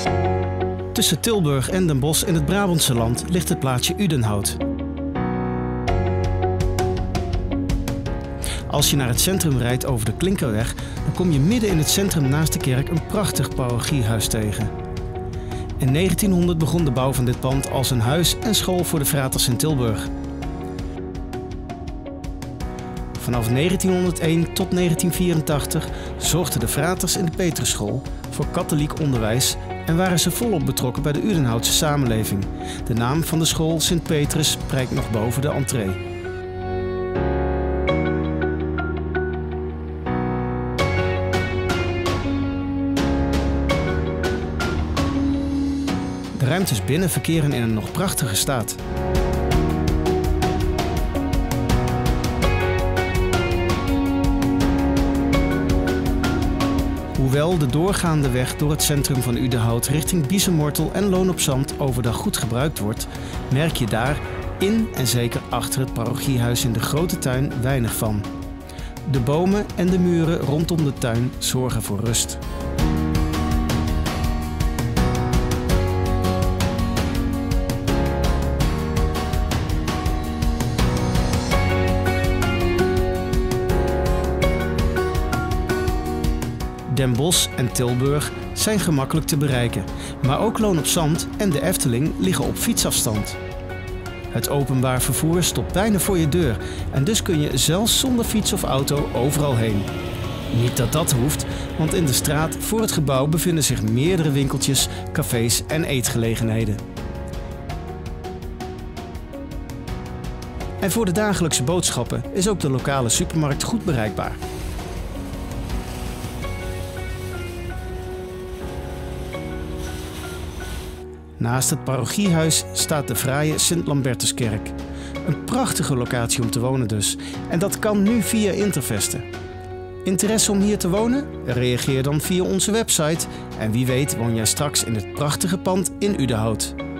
Tussen Tilburg en Den Bosch in het Brabantse land ligt het plaatsje Udenhout. Als je naar het centrum rijdt over de Klinkerweg, dan kom je midden in het centrum naast de kerk een prachtig parochiehuis tegen. In 1900 begon de bouw van dit pand als een huis en school voor de fraters in Tilburg. Vanaf 1901 tot 1984 zorgden de fraters in de Petrusschool voor katholiek onderwijs en waren ze volop betrokken bij de Udenhoutse samenleving. De naam van de school Sint Petrus prijkt nog boven de entree. De ruimtes binnen verkeren in een nog prachtige staat. Hoewel de doorgaande weg door het centrum van Udenhout richting Biezenmortel en Loon op Zand overdag goed gebruikt wordt, merk je daar, in en zeker achter het parochiehuis in de grote tuin, weinig van. De bomen en de muren rondom de tuin zorgen voor rust. Den Bosch en Tilburg zijn gemakkelijk te bereiken, maar ook Loon op Zand en de Efteling liggen op fietsafstand. Het openbaar vervoer stopt bijna voor je deur en dus kun je zelfs zonder fiets of auto overal heen. Niet dat dat hoeft, want in de straat voor het gebouw bevinden zich meerdere winkeltjes, cafés en eetgelegenheden. En voor de dagelijkse boodschappen is ook de lokale supermarkt goed bereikbaar. Naast het parochiehuis staat de fraaie Sint-Lambertuskerk. Een prachtige locatie om te wonen dus. En dat kan nu via Intervesten. Interesse om hier te wonen? Reageer dan via onze website. En wie weet woon jij straks in het prachtige pand in Udenhout.